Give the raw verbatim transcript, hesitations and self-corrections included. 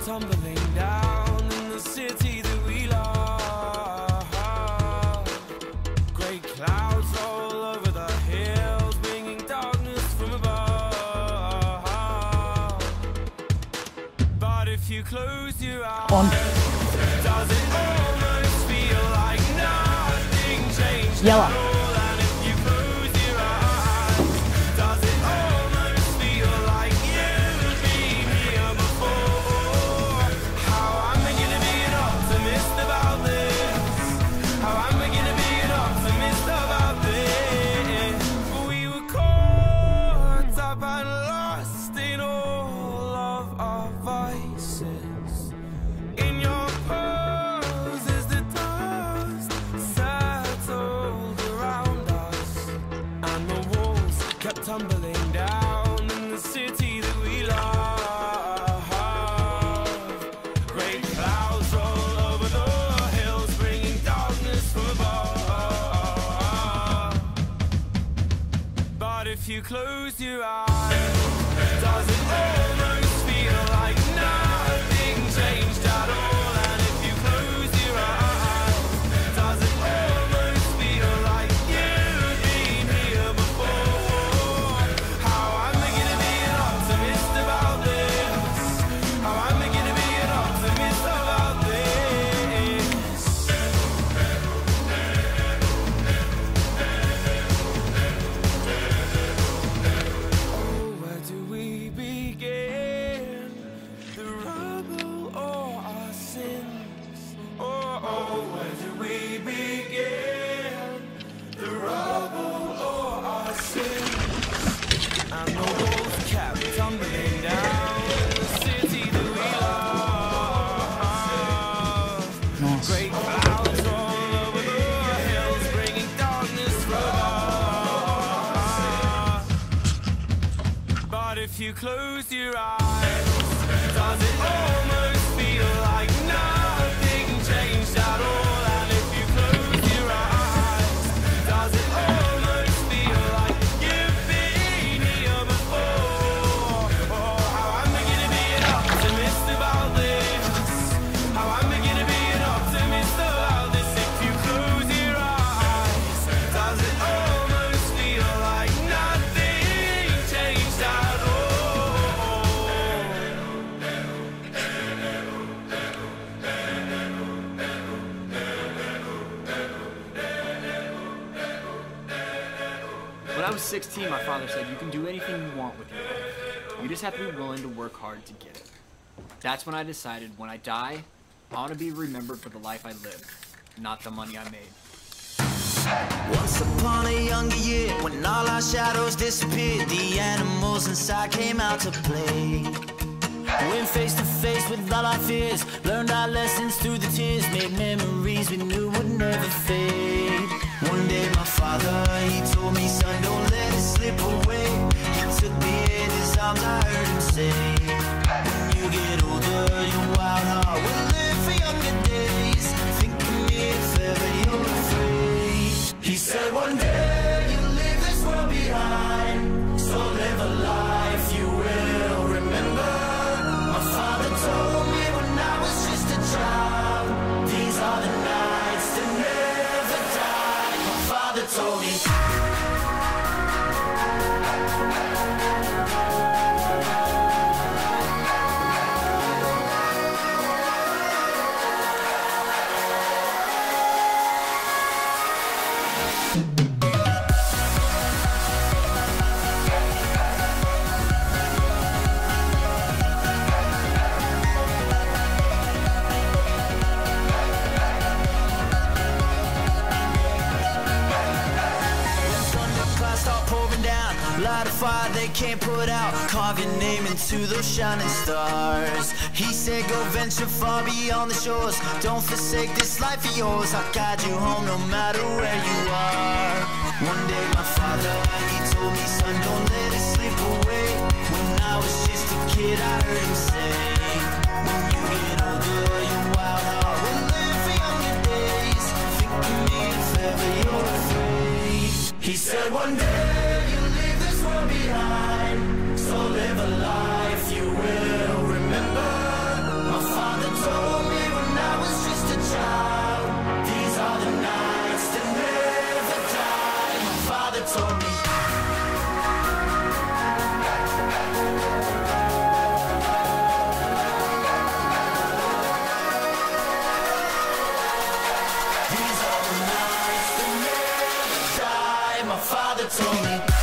tumbling down in the city that we love. Great clouds all over the hills, bringing darkness from above. But if you close your eyes, On. does it almost feel like nothing changed? Yellow. And if you close your eyes, does it almost feel like you've been here before? How am I gonna be an optimist about this? How am I gonna be an optimist about this? We were caught up and lost in all of our vices. In your pose as the dust settled around us, and the walls kept tumbling down in the city that we love. Great clouds roll over the hills, bringing darkness from above. But if you close your eyes, does it almost feel like nothing changed at all? And if you close your eyes, does it almost feel like you've been here before? How am I gonna be an optimist about this? How am I gonna be an optimist about this? Oh, where do we begin? The rubble or our sins? Oh, oh, where do we begin? The rubble or our sins? And the walls kept tumbling down in the city that we love. Nice. Great clouds all over the hills, bringing darkness from above. But if you close your eyes, does it almost feel like nothing changed at all? And if you close your eyes, does it almost feel like you've been here before? Oh, how am I gonna be an optimist about this? How am I gonna be an optimist about this? If you close your eyes, does it almost feel like nothing changed at all? When I was sixteen, my father said, you can do anything you want with your life. You just have to be willing to work hard to get it. That's when I decided, when I die, I want to be remembered for the life I lived, not the money I made. Once upon a younger year, when all our shadows disappeared, the animals inside came out to play. Went face to face with all our fears, learned our lessons through the tears, made memories we knew would never fade. One day my father, he told me, son, don't let it slip away. He took me in his arms, I heard him say, when you get older, your wild heart will live for younger days. Think of me if ever you're afraid. He said one day you'll leave this world behind, so live a life you will remember. My father told me when I was just a child, these are the nights that never die. My father told me. Light a fire they can't put out, carve your name into those shining stars. He said go venture far beyond the shores, don't forsake this life of yours. I'll guide you home no matter where you are. One day my father, he told me, son, don't let it slip away. When I was just a kid I heard him say, when you get older your wild heart will live for younger days. Think of me if ever you're afraid. He said one day you'll leave this world behind, so live a life you will remember. My told me